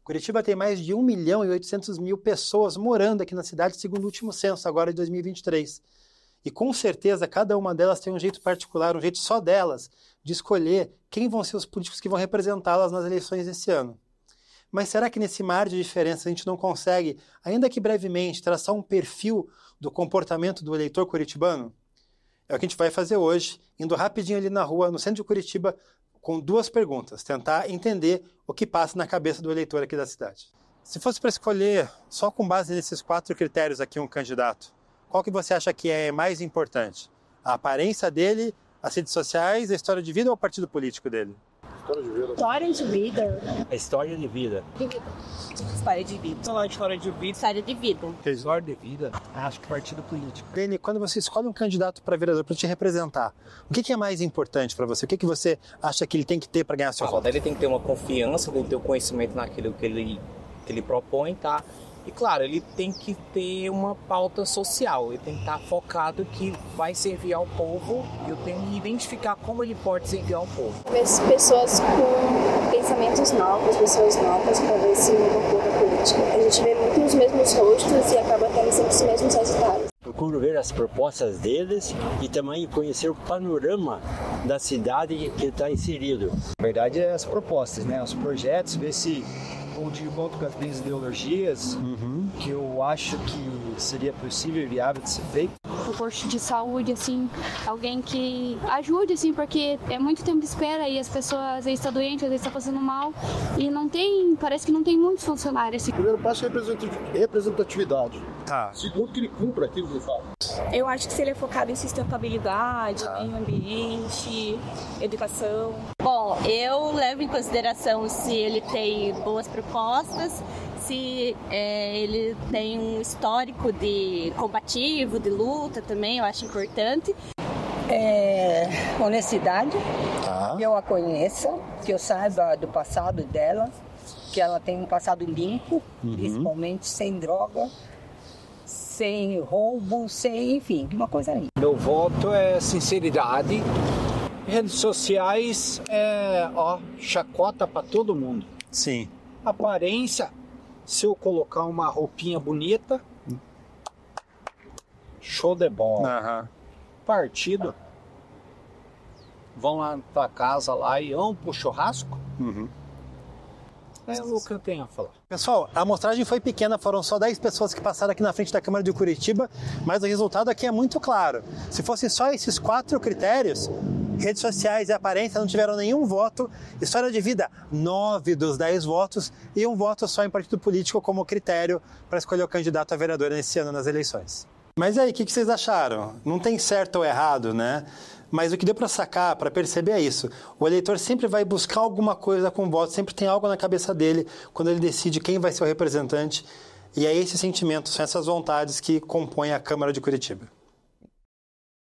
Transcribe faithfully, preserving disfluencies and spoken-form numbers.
Curitiba tem mais de um milhão e oitocentos mil pessoas morando aqui na cidade, segundo o último censo, agora de dois mil e vinte e três. E com certeza cada uma delas tem um jeito particular, um jeito só delas, de escolher quem vão ser os políticos que vão representá-las nas eleições desse ano. Mas será que nesse mar de diferença a gente não consegue, ainda que brevemente, traçar um perfil do comportamento do eleitor curitibano? É o que a gente vai fazer hoje, indo rapidinho ali na rua, no centro de Curitiba, com duas perguntas, tentar entender o que passa na cabeça do eleitor aqui da cidade. Se fosse para escolher, só com base nesses quatro critérios aqui, um candidato, qual que você acha que é mais importante? A aparência dele, as redes sociais, a história de vida ou o partido político dele? História de vida. História de vida. A história de vida. História de vida. Falar de história de vida. História de vida. História de vida. Acho que partido político. Dene, quando você escolhe um candidato para vereador para te representar, o que, que é mais importante para você? O que, que você acha que ele tem que ter para ganhar seu ah, voto? Ele tem que ter uma confiança, tem que ter o um conhecimento naquilo que ele, que ele propõe, tá? E claro, ele tem que ter uma pauta social, ele tem que estar focado que vai servir ao povo, e eu tenho que identificar como ele pode servir ao povo. Pessoas com pensamentos novos, pessoas novas para ver se muda um pouco a política. A gente vê muito os mesmos rostos e acaba tendo sempre os mesmos resultados. Procuro ver as propostas deles e também conhecer o panorama da cidade que está inserido. Na verdade, é as propostas, né? Os projetos, ver se vão de encontro com as minhas ideologias, uhum. que eu acho que seria possível e viável de ser feito. O posto de saúde, assim, alguém que ajude, assim, porque é muito tempo de espera e as pessoas às vezes estão doentes, às vezes estão passando mal e não tem, parece que não tem muitos funcionários. Assim. O primeiro passo é representatividade. Tá. Segundo, que ele cumpra aquilo que ele fala. Eu acho que se ele é focado em sustentabilidade, tá. meio ambiente, educação. Bom, eu levo em consideração se ele tem boas propostas, se é, ele tem um histórico de combativo, de luta também, eu acho importante. É, honestidade, tá. que eu a conheça, que eu saiba do passado dela, que ela tem um passado limpo, uhum. principalmente sem droga, sem roubo, sem, enfim, uma coisa aí. Meu voto é sinceridade. Redes sociais é, ó, chacota para todo mundo. Sim. Aparência, se eu colocar uma roupinha bonita, show de bola. Uhum. Partido, vão lá na tua casa lá e vão pro churrasco. Uhum. É o que eu tenho a falar. Pessoal, a amostragem foi pequena, foram só dez pessoas que passaram aqui na frente da Câmara de Curitiba, mas o resultado aqui é muito claro. Se fossem só esses quatro critérios, redes sociais e aparência não tiveram nenhum voto, história de vida, nove dos dez votos, e um voto só em partido político como critério para escolher o candidato a vereador nesse ano nas eleições. Mas aí, o que vocês acharam? Não tem certo ou errado, né? Mas o que deu para sacar, para perceber é isso. O eleitor sempre vai buscar alguma coisa com o voto, sempre tem algo na cabeça dele quando ele decide quem vai ser o representante. E é esse sentimento, são essas vontades que compõem a Câmara de Curitiba.